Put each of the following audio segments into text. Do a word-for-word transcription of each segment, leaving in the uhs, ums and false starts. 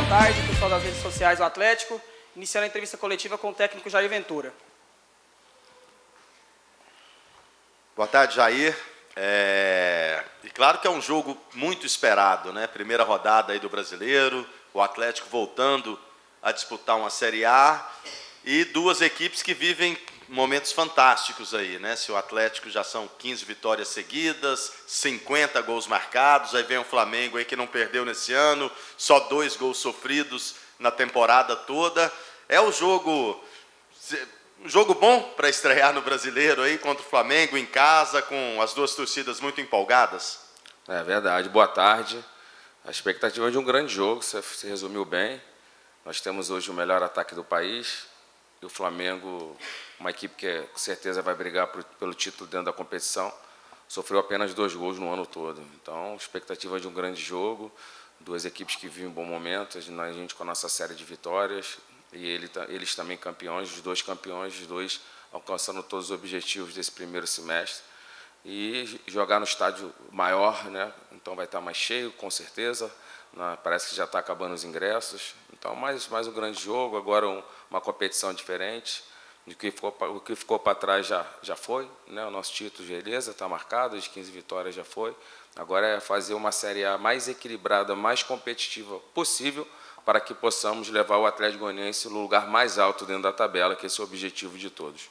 boa tarde, pessoal das redes sociais do Atlético. Iniciando a entrevista coletiva com o técnico Jair Ventura. Boa tarde, Jair. É... E claro que é um jogo muito esperado, né? Primeira rodada aí do Brasileiro, o Atlético voltando a disputar uma Série A e duas equipes que vivem momentos fantásticos aí, né? Se o Atlético já são quinze vitórias seguidas, cinquenta gols marcados, aí vem o Flamengo aí que não perdeu nesse ano, só dois gols sofridos na temporada toda. É o jogo, um jogo bom para estrear no Brasileiro aí contra o Flamengo em casa, com as duas torcidas muito empolgadas. É verdade. Boa tarde. A expectativa é de um grande jogo, você se resumiu bem. Nós temos hoje o melhor ataque do país e o Flamengo, uma equipe que com certeza vai brigar pelo título dentro da competição, sofreu apenas dois gols no ano todo. Então, expectativa de um grande jogo, duas equipes que vivem um bom momento, a gente com a nossa série de vitórias, e ele, eles também campeões, os dois campeões, os dois alcançando todos os objetivos desse primeiro semestre. E jogar no estádio maior, né? Então vai estar mais cheio, com certeza. Parece que já está acabando os ingressos. Então, mais, mais um grande jogo, agora um, uma competição diferente. O que ficou, o que ficou para trás já, já foi, né? O nosso título, beleza, está marcado, as quinze vitórias já foi. Agora é fazer uma Série A mais equilibrada, mais competitiva possível, para que possamos levar o Atlético Goianiense no lugar mais alto dentro da tabela, que esse é o objetivo de todos.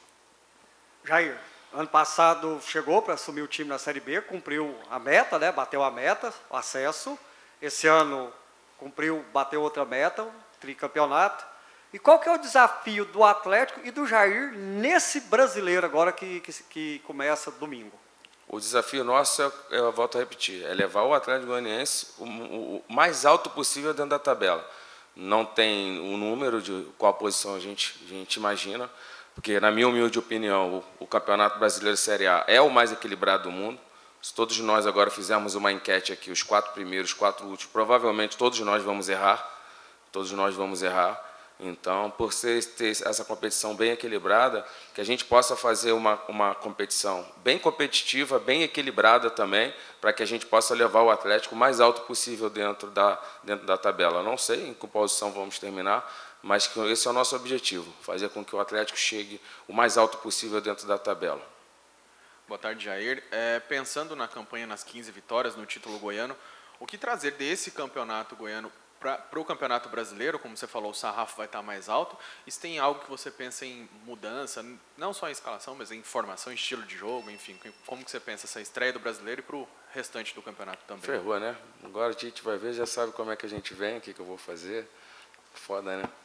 Jair, ano passado chegou para assumir o time na Série B, cumpriu a meta, né? Bateu a meta, o acesso. Esse ano cumpriu, bateu outra meta, o tricampeonato. E qual que é o desafio do Atlético e do Jair nesse brasileiro agora que, que, que começa domingo? O desafio nosso, é, eu volto a repetir, é levar o Atlético Goianiense o, o, o mais alto possível dentro da tabela. Não tem um número de qual posição a gente, a gente imagina, porque, na minha humilde opinião, o, o Campeonato Brasileiro Série A é o mais equilibrado do mundo. Se todos nós agora fizermos uma enquete aqui, os quatro primeiros, os quatro últimos, provavelmente todos nós vamos errar. Todos nós vamos errar. Então, por ser, ter essa competição bem equilibrada, que a gente possa fazer uma, uma competição bem competitiva, bem equilibrada também, para que a gente possa levar o Atlético o mais alto possível dentro da, dentro da tabela. Não sei em que posição vamos terminar, mas que esse é o nosso objetivo, fazer com que o Atlético chegue o mais alto possível dentro da tabela. Boa tarde, Jair. É, pensando na campanha nas quinze vitórias, no título goiano, o que trazer desse campeonato goiano para o Campeonato Brasileiro? Como você falou, o sarrafo vai estar mais alto. E se tem algo que você pensa em mudança, não só em escalação, mas em formação, em estilo de jogo, enfim, como que você pensa essa estreia do Brasileiro e para o restante do campeonato também? Ferrou, né? Agora o Tite vai ver, já sabe como é que a gente vem, o que, que eu vou fazer. Foda, né?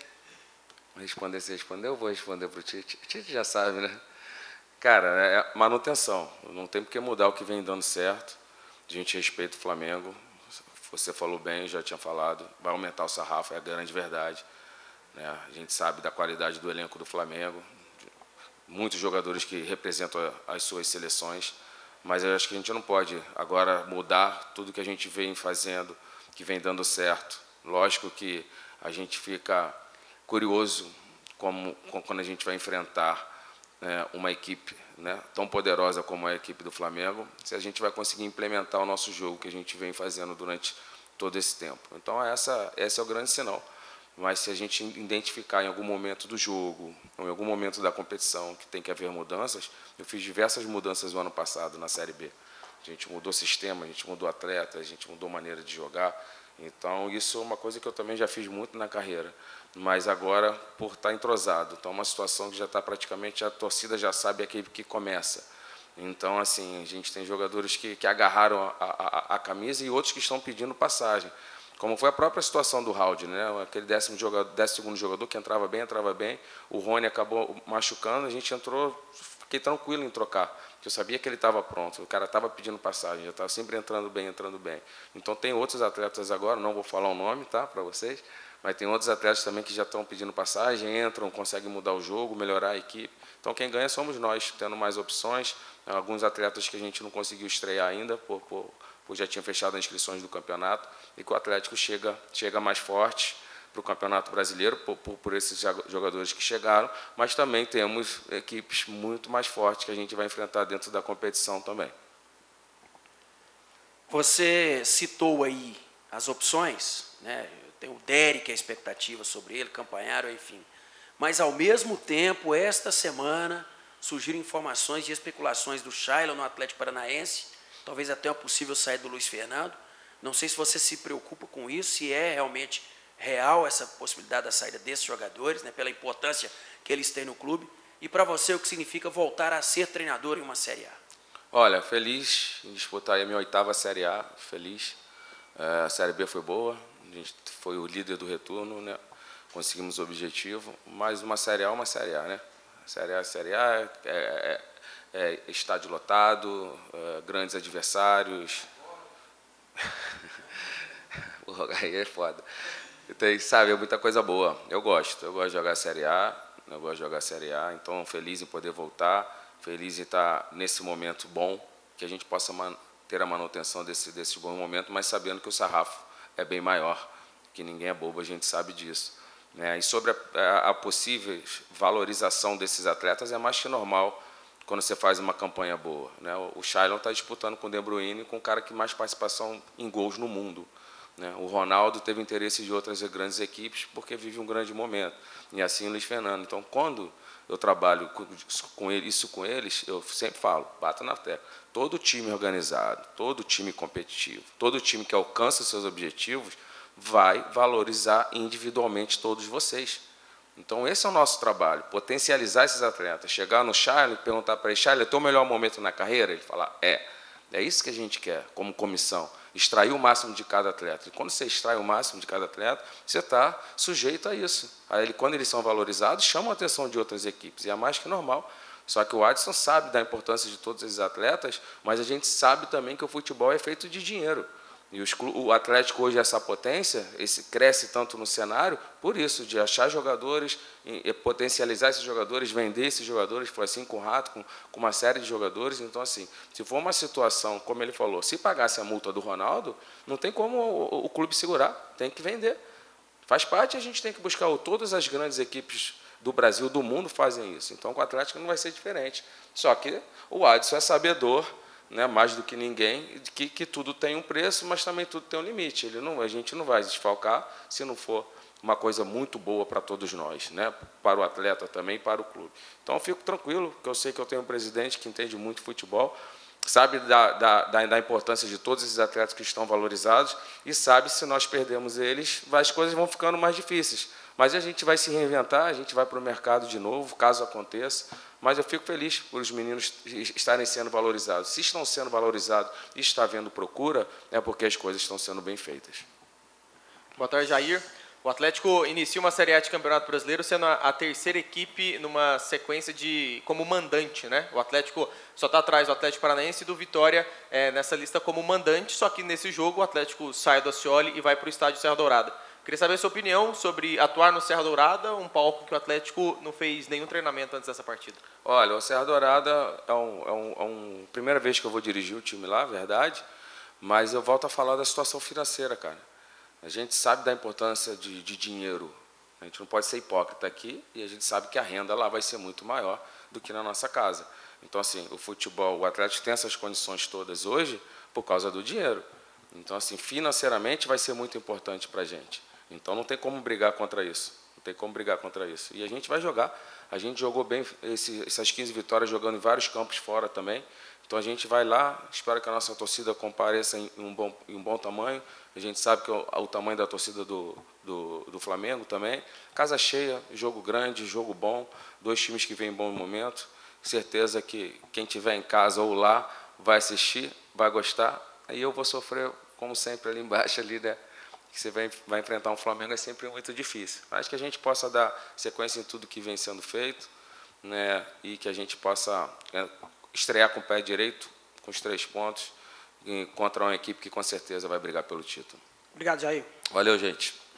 Responder se responder, eu vou responder para o Tite. O Tite já sabe, né? Cara, é manutenção. Não tem por que mudar o que vem dando certo. A gente respeita o Flamengo. Você falou bem, já tinha falado. Vai aumentar o sarrafo, é a grande verdade. Né? A gente sabe da qualidade do elenco do Flamengo. Muitos jogadores que representam as suas seleções. Mas eu acho que a gente não pode agora mudar tudo que a gente vem fazendo, que vem dando certo. Lógico que a gente fica curioso como, quando a gente vai enfrentar né, uma equipe né, tão poderosa como a equipe do Flamengo, se a gente vai conseguir implementar o nosso jogo que a gente vem fazendo durante todo esse tempo. Então, essa, esse é o grande sinal. Mas se a gente identificar em algum momento do jogo, ou em algum momento da competição, que tem que haver mudanças, eu fiz diversas mudanças no ano passado na Série B. A gente mudou sistema, a gente mudou atleta, a gente mudou maneira de jogar. Então, isso é uma coisa que eu também já fiz muito na carreira. Mas agora, por estar entrosado, então é uma situação que já está praticamente, a torcida já sabe a equipe que começa. Então, assim, a gente tem jogadores que, que agarraram a, a, a camisa e outros que estão pedindo passagem. Como foi a própria situação do Raul, né? Aquele décimo, jogador, décimo segundo jogador que entrava bem, entrava bem. O Rony acabou machucando, a gente entrou, fiquei tranquilo em trocar, porque eu sabia que ele estava pronto, o cara estava pedindo passagem, já estava sempre entrando bem, entrando bem. Então tem outros atletas agora, não vou falar o nome, tá, para vocês, mas tem outros atletas também que já estão pedindo passagem, entram, conseguem mudar o jogo, melhorar a equipe. Então quem ganha somos nós, tendo mais opções. Alguns atletas que a gente não conseguiu estrear ainda, por, por, por já tinha fechado as inscrições do campeonato, e que o Atlético chega, chega mais forte para o Campeonato Brasileiro, por, por, por esses jogadores que chegaram, mas também temos equipes muito mais fortes que a gente vai enfrentar dentro da competição também. Você citou aí as opções, né? Tem o Derek, a expectativa sobre ele, Campanharo, enfim. Mas, ao mesmo tempo, esta semana, surgiram informações e especulações do Shailon no Atlético Paranaense, talvez até uma possível saída do Luiz Fernando. Não sei se você se preocupa com isso, se é realmente real essa possibilidade da saída desses jogadores, né, pela importância que eles têm no clube. E para você, o que significa voltar a ser treinador em uma Série A? Olha, feliz em disputar a minha oitava Série A, feliz. É, a Série B foi boa, a gente foi o líder do retorno, né? Conseguimos o objetivo, mas uma Série A é uma Série A, né? Série A, Série A, é, é, é estádio lotado, é, grandes adversários. O aí é foda. Tem, sabe, é muita coisa boa. Eu gosto, eu gosto de jogar Série A, eu gosto de jogar Série A, então feliz em poder voltar, feliz em estar nesse momento bom, que a gente possa ter a manutenção desse, desse bom momento, mas sabendo que o sarrafo é bem maior, que ninguém é bobo, a gente sabe disso. Né? E sobre a, a possível valorização desses atletas, é mais que normal quando você faz uma campanha boa. Né? O Shailon está disputando com o De Bruyne, com o cara que mais participação em gols no mundo. Né? O Ronaldo teve interesse de outras grandes equipes porque vive um grande momento. E assim o Luiz Fernando. Então, quando eu trabalho com ele, isso com eles, eu sempre falo, bato na tecla. Todo time organizado, todo time competitivo, todo time que alcança seus objetivos vai valorizar individualmente todos vocês. Então, esse é o nosso trabalho, potencializar esses atletas. Chegar no Shailon e perguntar para ele, Shailon, é o teu melhor momento na carreira? Ele falar, é. É isso que a gente quer, como comissão, extrair o máximo de cada atleta. E quando você extrai o máximo de cada atleta, você está sujeito a isso. Aí, quando eles são valorizados, chamam a atenção de outras equipes, e é mais que normal. Só que o Adson sabe da importância de todos esses atletas, mas a gente sabe também que o futebol é feito de dinheiro. E os, o Atlético hoje, essa potência, esse, cresce tanto no cenário, por isso, de achar jogadores, e potencializar esses jogadores, vender esses jogadores, foi assim com o Rato, com, com uma série de jogadores. Então, assim, se for uma situação, como ele falou, se pagasse a multa do Ronaldo, não tem como o, o clube segurar, tem que vender. Faz parte, a gente tem que buscar, todas as grandes equipes do Brasil, do mundo, fazem isso. Então, com o Atlético não vai ser diferente. Só que o Adson é sabedor, né, mais do que ninguém, que, que tudo tem um preço, mas também tudo tem um limite. Ele não, a gente não vai desfalcar se não for uma coisa muito boa para todos nós, né, para o atleta também e para o clube. Então, eu fico tranquilo, porque eu sei que eu tenho um presidente que entende muito futebol, sabe da, da, da importância de todos esses atletas que estão valorizados e sabe se nós perdemos eles, as coisas vão ficando mais difíceis. Mas a gente vai se reinventar, a gente vai para o mercado de novo, caso aconteça. Mas eu fico feliz por os meninos estarem sendo valorizados. Se estão sendo valorizados e está havendo procura, é porque as coisas estão sendo bem feitas. Boa tarde, Jair. O Atlético inicia uma Série A de Campeonato Brasileiro sendo a, a terceira equipe numa sequência de como mandante, né? O Atlético só está atrás do Atlético Paranaense e do Vitória é, nessa lista como mandante, só que nesse jogo o Atlético sai do Ascioli e vai para o estádio Serra Dourada. Queria saber a sua opinião sobre atuar no Serra Dourada, um palco que o Atlético não fez nenhum treinamento antes dessa partida. Olha, o Serra Dourada é um, é um, é um primeira vez que eu vou dirigir o time lá, verdade, mas eu volto a falar da situação financeira, cara. A gente sabe da importância de, de dinheiro, a gente não pode ser hipócrita aqui, e a gente sabe que a renda lá vai ser muito maior do que na nossa casa. Então, assim, o futebol, o Atlético tem essas condições todas hoje por causa do dinheiro. Então, assim, financeiramente vai ser muito importante para a gente. Então, não tem como brigar contra isso. Não tem como brigar contra isso. E a gente vai jogar. A gente jogou bem esse, essas quinze vitórias, jogando em vários campos fora também. Então, a gente vai lá, espero que a nossa torcida compareça em um bom, em um bom tamanho. A gente sabe que o, o tamanho da torcida do, do, do Flamengo também. Casa cheia, jogo grande, jogo bom. Dois times que vêm em bom momento. Certeza que quem estiver em casa ou lá vai assistir, vai gostar. Aí eu vou sofrer, como sempre, ali embaixo, ali, né? Que você vai, vai enfrentar um Flamengo é sempre muito difícil. Mas que a gente possa dar sequência em tudo que vem sendo feito, né, e que a gente possa é, estrear com o pé direito, com os três pontos, contra uma equipe que com certeza vai brigar pelo título. Obrigado, Jair. Valeu, gente.